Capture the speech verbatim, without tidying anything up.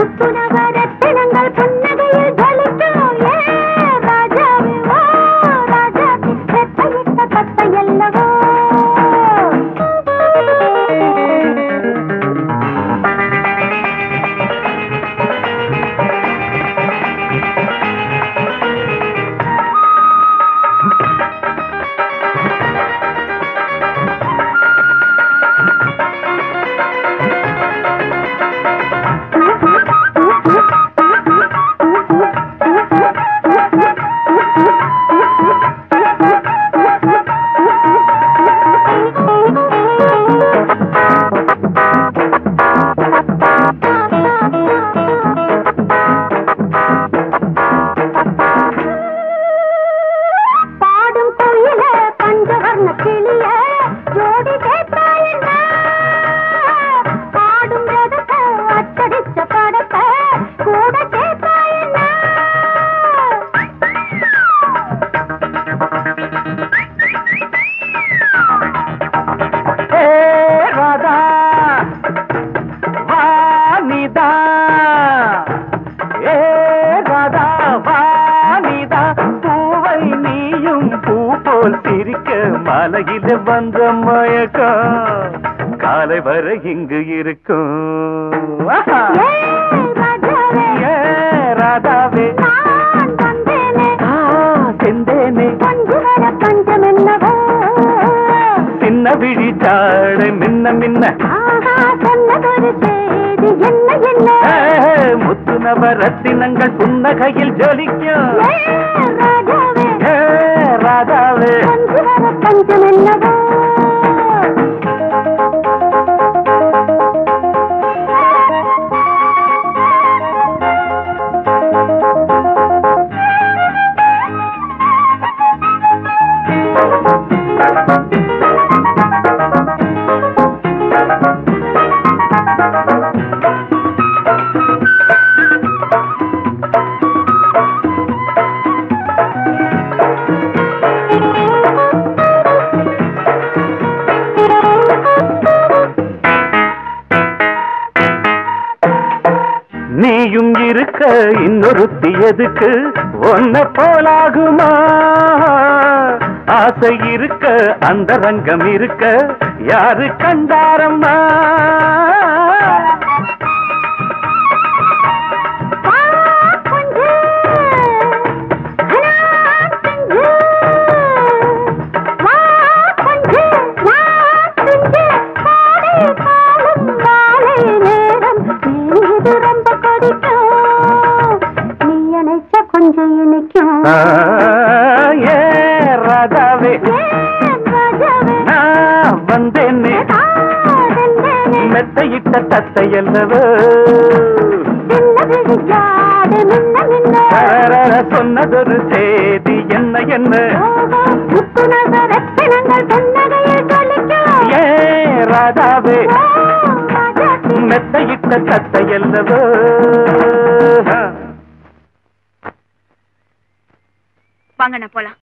மாலையில வந்த மயக்கம் காலை வரை இங்கு இருக்கும். ராதாவே செந்தேனே சின்ன விழிச்சாட மின்ன மின்ன முத்து நவரத்தினங்கள் புன்னகையில் ஜொலிக்கும். ராதாவே பஞ்சம் என்னவோ நீயும் இருக்க இன்னொருத்தி எதுக்கு ஒன்ன போலாகுமா? ஆசை இருக்க அந்த ரங்கம் இருக்க யாரு கண்டாரம்மா? ராதாவே நான் வந்தேனே மெத்தையிட்ட தத்தை அல்லவோ சொன்னதொரு செய்தி என்ன என்ன ஏ ராதாவே மெத்தையிட்ட தத்தை அல்லவோ. வாங்க போலாம்.